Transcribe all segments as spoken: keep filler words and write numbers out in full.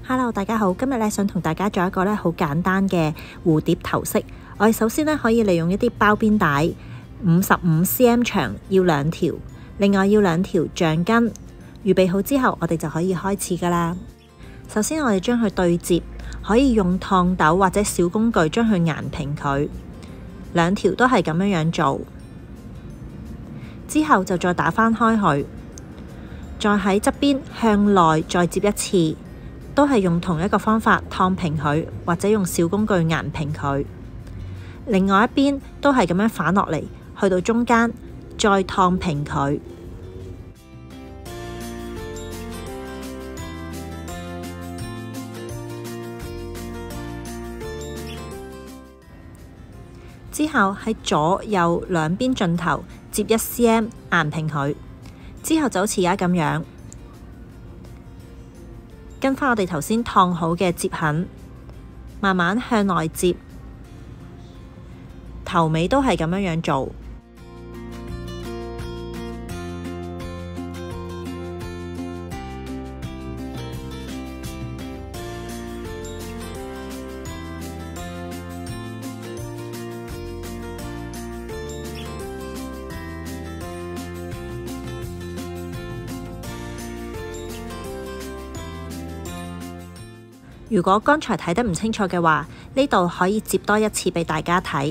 Hello， 大家好，今日咧想同大家做一個咧好簡單嘅蝴蝶頭飾。我哋首先咧可以利用一啲包邊帶，五十五 cm 長，要兩條，另外要兩條橡筋。預備好之後，我哋就可以開始噶啦。首先我哋將佢對接，可以用燙斗或者小工具將佢研平佢。兩條都係咁樣樣做，之後就再打翻開佢，再喺側邊向內再接一次。都係用同一個方法燙平佢，或者用小工具研平佢。另外一邊都係咁樣反落嚟，去到中間再燙平佢。之後喺左右兩邊盡頭接一 cm 研平佢，之後就好似而家咁樣。跟返我哋頭先燙好嘅接痕，慢慢向內接，頭尾都係咁樣樣做。如果剛才睇得唔清楚嘅話，呢度可以接多一次俾大家睇。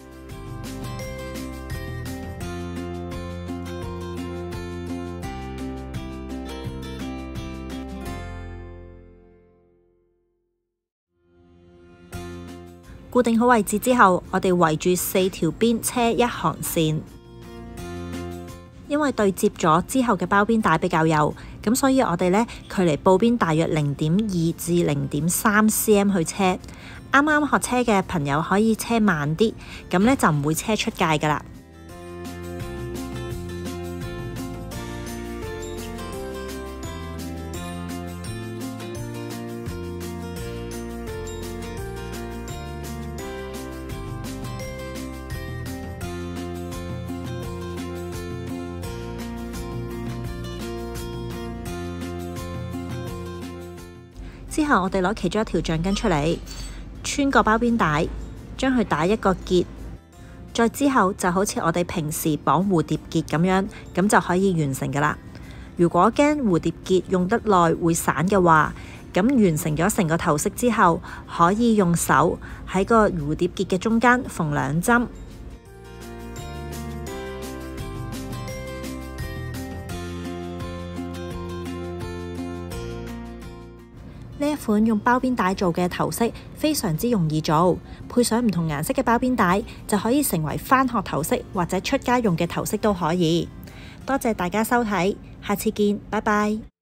固定好位置之後，我哋圍住四條邊車一行線。因為對接咗之後嘅包邊帶比較幼，咁所以我哋呢距離布邊大約零點二至零點三 cm 去車。啱啱學車嘅朋友可以車慢啲，咁呢就唔會車出界噶啦。之後我哋攞其中一條橡筋出嚟，穿個包邊帶，將佢打一個結，再之後就好似我哋平時綁蝴蝶結咁樣，咁就可以完成噶啦。如果驚蝴蝶結用得耐會散嘅話，咁完成咗成個頭飾之後，可以用手喺個蝴蝶結嘅中間縫兩針。呢一款用包邊帶做嘅頭飾非常之容易做，配上唔同顏色嘅包邊帶就可以成為返學頭飾或者出街用嘅頭飾都可以。多謝大家收睇，下次見，拜拜。